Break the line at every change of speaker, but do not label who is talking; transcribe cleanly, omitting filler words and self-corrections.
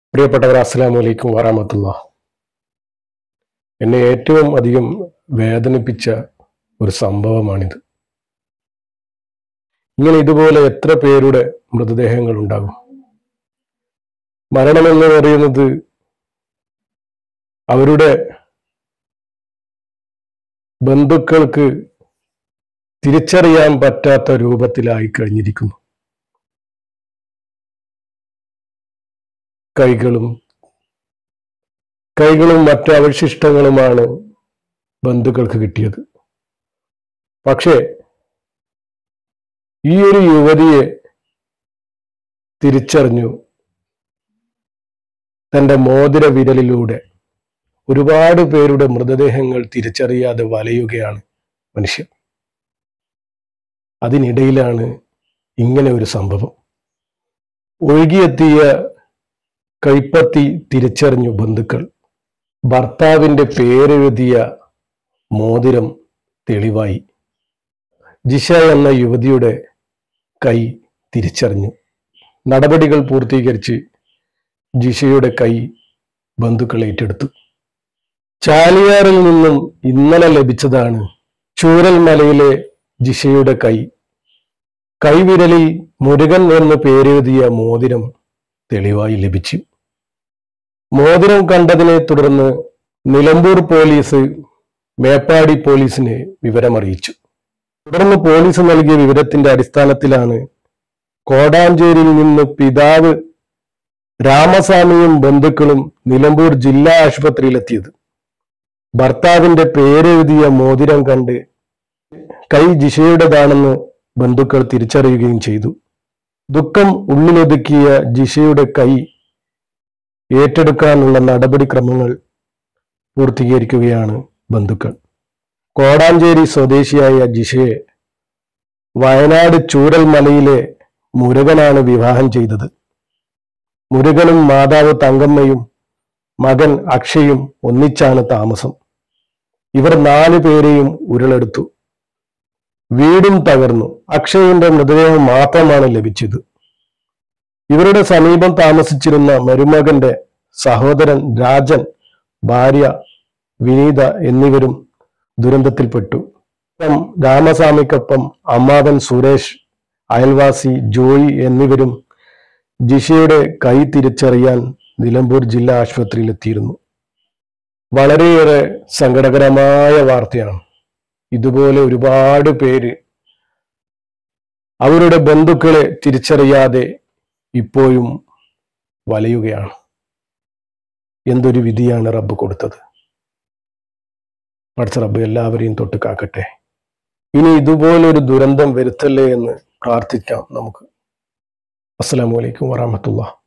പ്രിയപ്പെട്ടവർ, അസ്സലാമു അലൈക്കും വറഹ്മത്തുള്ളാഹി. എന്നെ ഏറ്റവും അധികം വേദനിപ്പിച്ച ഒരു സംഭവമാണിത്. ഇങ്ങനെ ഇതുപോലെ എത്ര പേരുടെ മൃതദേഹങ്ങൾ ഉണ്ടാകും? മരണമെന്ന് പറയുന്നത് അവരുടെ ബന്ധുക്കൾക്ക് തിരിച്ചറിയാൻ പറ്റാത്ത രൂപത്തിലായി കഴിഞ്ഞിരിക്കുന്നു. കൈകളും മറ്റു അവശിഷ്ടങ്ങളുമാണ് ബന്ധുക്കൾക്ക് കിട്ടിയത്. പക്ഷേ ഈ ഒരു യുവതിയെ തിരിച്ചറിഞ്ഞു. തൻ്റെ മോതിര വിരലിലൂടെ ഒരുപാട് പേരുടെ മൃതദേഹങ്ങൾ തിരിച്ചറിയാതെ വലയുകയാണ് മനുഷ്യൻ. അതിനിടയിലാണ് ഇങ്ങനെ ഒരു സംഭവം. ഒഴുകിയെത്തിയ കൈപ്പത്തി തിരിച്ചറിഞ്ഞു ബന്ധുക്കൾ. ഭർത്താവിൻ്റെ പേരെഴുതിയ മോതിരം തെളിവായി. ജിഷ എന്ന യുവതിയുടെ കൈ തിരിച്ചറിഞ്ഞു. നടപടികൾ പൂർത്തീകരിച്ച് ജിഷയുടെ കൈ ബന്ധുക്കൾ ഏറ്റെടുത്തു. ചാലിയാറിൽ നിന്നും ഇന്നലെ ലഭിച്ചതാണ് ചൂരൽമലയിലെ ജിഷയുടെ കൈ. കൈവിരലിൽ മുരുകൻ എന്ന് പേരെഴുതിയ മോതിരം തെളിവായി ലഭിച്ചു. മോതിരം കണ്ടതിനെ തുടർന്ന് നിലമ്പൂർ പോലീസ് മേപ്പാടി പോലീസിനെ വിവരമറിയിച്ചു. തുടർന്ന് പോലീസ് നൽകിയ വിവരത്തിന്റെ അടിസ്ഥാനത്തിലാണ് കോടാഞ്ചേരിയിൽ നിന്ന് പിതാവ് രാമസ്വാമിയും ബന്ധുക്കളും നിലമ്പൂർ ജില്ലാ ആശുപത്രിയിലെത്തിയത്. ഭർത്താവിന്റെ പേരെഴുതിയ മോതിരം കണ്ട് കൈ ജിഷയുടേതാണെന്ന് ബന്ധുക്കൾ തിരിച്ചറിയുകയും ചെയ്തു. ദുഃഖം ഉള്ളിലൊതുക്കിയ ജിഷയുടെ കൈ ഏറ്റെടുക്കാനുള്ള നടപടിക്രമങ്ങൾ പൂർത്തീകരിക്കുകയാണ് ബന്ധുക്കൾ. കോടാഞ്ചേരി സ്വദേശിയായ ജിഷയെ വയനാട് ചൂരൽമലയിലെ മുരുകനാണ് വിവാഹം ചെയ്തത്. മുരുകനും മാതാവ് തങ്കമ്മയും മകൻ അക്ഷയും ഒന്നിച്ചാണ് താമസം. ഇവർ 4 പേരെയും ഉരുളെടുത്തു. വീടും തകർന്നു. അക്ഷയിന്റെ മൃതദേഹം മാത്രമാണ് ലഭിച്ചത്. ഇവരുടെ സമീപം താമസിച്ചിരുന്ന മരുമകന്റെ സഹോദരൻ രാജൻ, ഭാര്യ വിനീത എന്നിവരും ദുരന്തത്തിൽപ്പെട്ടു. രാമസ്വാമിക്കൊപ്പം അമ്മാവൻ സുരേഷ്, അയൽവാസി ജോയി എന്നിവരും ജിഷയുടെ കൈ തിരിച്ചറിയാൻ നിലമ്പൂർ ജില്ലാ ആശുപത്രിയിലെത്തിയിരുന്നു. വളരെയേറെ സങ്കടകരമായ വാർത്തയാണ്. ഇതുപോലെ ഒരുപാട് പേര് അവരുടെ ബന്ധുക്കളെ തിരിച്ചറിയാതെ ഇപ്പോഴും വലയുകയാണ്. എന്തൊരു വിധിയാണ് റബ്ബ് കൊടുത്തത്. പഠിച്ച റബ്ബ് എല്ലാവരെയും തൊട്ട് കാക്കട്ടെ. ഇനി ഇതുപോലൊരു ദുരന്തം വരുത്തല്ലേ എന്ന് പ്രാർത്ഥിക്കാം നമുക്ക്. അസ്സലാമു അലൈക്കും വറഹ്മത്തുള്ളാഹി.